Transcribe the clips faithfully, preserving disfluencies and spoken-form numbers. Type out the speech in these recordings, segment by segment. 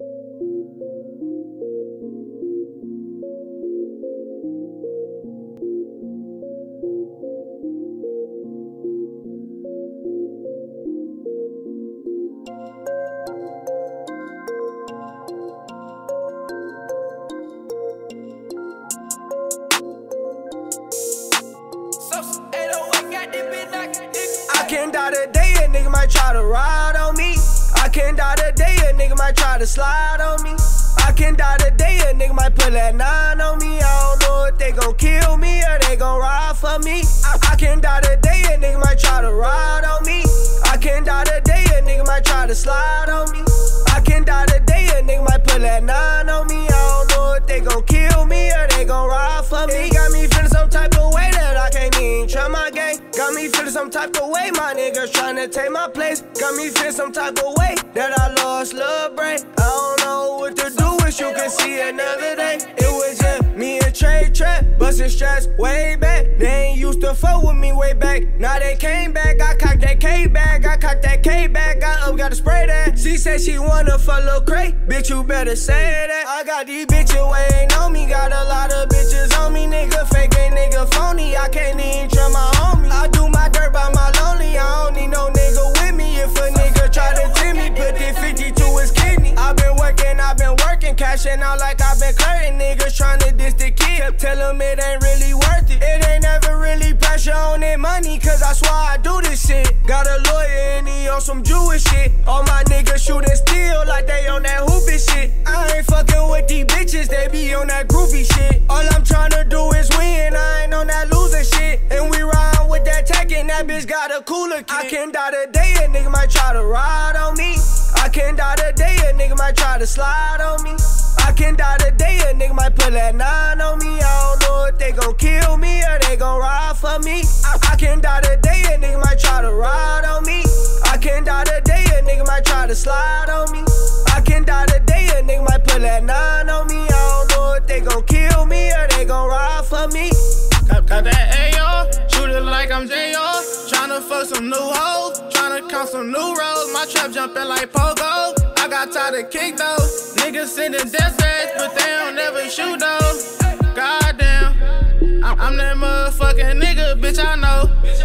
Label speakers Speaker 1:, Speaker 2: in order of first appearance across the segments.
Speaker 1: I can't die today, a nigga might try to ride on me. I can't die today, a nigga might try to slide on me. I can't die today, a nigga might put that nine on me. I don't know if they gon' kill me or they gon' ride for me. I, I can't die today, a nigga might try to ride on me. I can't die today, a nigga might try to slide on me. I can't die today, a nigga might put that nine on me. I don't know if they gon' kill me or they gon' ride for me. It got me feeling some type of way that I can't even try my game. Got me feeling some type of way, my niggas tryna take my place. Got me feeling some type of way that I lost love brain. I don't know what to do, wish you could see another day. It was just me and Trey Trap, bustin' straps way back. They ain't used to fuck with me way back. Now they came back, I cocked that K bag, I cocked that K bag, got up, gotta spray that. She said she wanna fuck Lil Cray, bitch you better say that. I got these bitches waiting on me, got a lot of bitches on me, nigga fake ain't nigga phony. I can't even trust my homie. I do my dirt by my lonely, I don't need no nigga with me. If a nigga try to tip me, put this fifty to his kidney. I been working, I been working, cashing out like I been clearing. Niggas tryna diss the kid, tell them it ain't really worth it. It ain't never really pressure on that money, cause I swear I do this shit. Got a lawyer and he on some Jewish shit. All my niggas shooting steel like they on that hoopy shit. I ain't fucking with these bitches, they be on that groovy shit. All I'm tryna do is win, I ain't on that losing shit. And we ride with that tech and that bitch got a cooler kid. I can't die today, a nigga might try to ride on me. I can't die today, a nigga might try to slide on me. I can't die today, a nigga might put that nine on me. I don't know if they gon' kill me or they gon' ride for me. I, I can't die today, a nigga might try to ride on me. I can't die today, a nigga might try to slide on me. I can't die today, a nigga might put that nine on me. I don't know if they gon' kill me or they gon' ride for me.
Speaker 2: Got, got that A R, shoot it like I'm J R. Tryna fuck some new hoes, tryna count some new roads. My trap jumping like pogo. I got tired of kick though. Niggas sending death threats, but they don't never shoot though. Goddamn, I'm, I'm that motherfucking nigga, bitch, I know.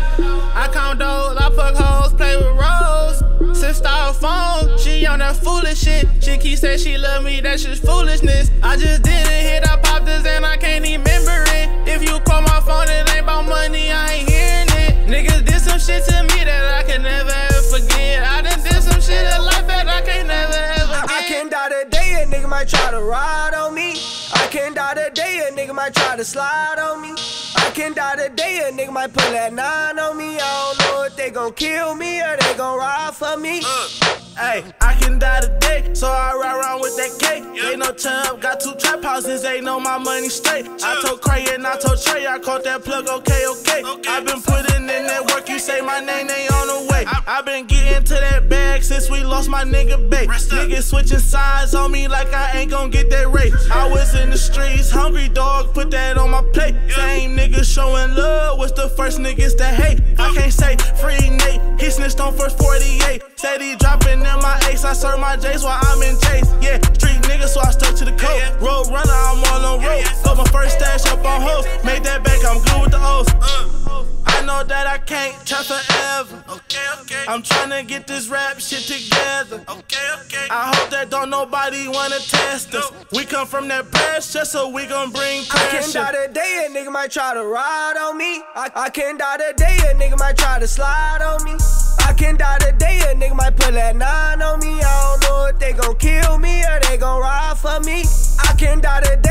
Speaker 2: I count those, I fuck hoes, play with Rose. Sister off phone, she on that foolish shit. She keep saying she love me, that's just foolishness. I just did it, hit, I popped this and I can't even remember it. If you call my phone, it ain't about money, I ain't hearing it. Niggas did some shit to me that I can never ever forget. I done did some shit in life that I can't never ever forget.
Speaker 1: I, I can't die today, a nigga might try to ride on me. I can't die today, a nigga might try to slide on me. I can't die today, a nigga might put that nine on me. I don't know if they gon' kill me or they gon' ride for me.
Speaker 2: Uh. Hey, I can die today, so I ride around with that cake. Yep. They know Chubb, got two trap houses, they know my money straight. Chubb. I told Cray and I told Trey, I caught that plug, okay, okay. okay. I been putting in that work, you say my name, they on the way. I, I been getting to that bag since we lost my nigga bait. Niggas switching sides on me like I ain't gon' get that rate. I was in the streets, hungry dog, put that on my plate. Yep. Same niggas showing love, what's the first niggas that hate? I can't say free Nate, he snitched on first forty-eight. Said he dropping in my ace, I serve my J's while I'm in chase. Yeah, street nigga, so I stuck to the code. Yeah, yeah. Road runner, I'm all on road. Yeah, yeah. Got my first stash up on hoes. Made that bank, I'm good with the O's. Uh, I know that I can't try forever. Okay, okay. I'm tryna get this rap shit together. Okay, okay. I hope that don't nobody wanna test us. No. We come from that pressure, so we gon' bring pressure.
Speaker 1: I can't die today, a nigga might try to ride on me. I, I can't die today, a nigga might try to slide on me. I can't die today, a nigga might put that nine on me. I don't know if they gon' kill me or they gon' ride for me. I can't die today.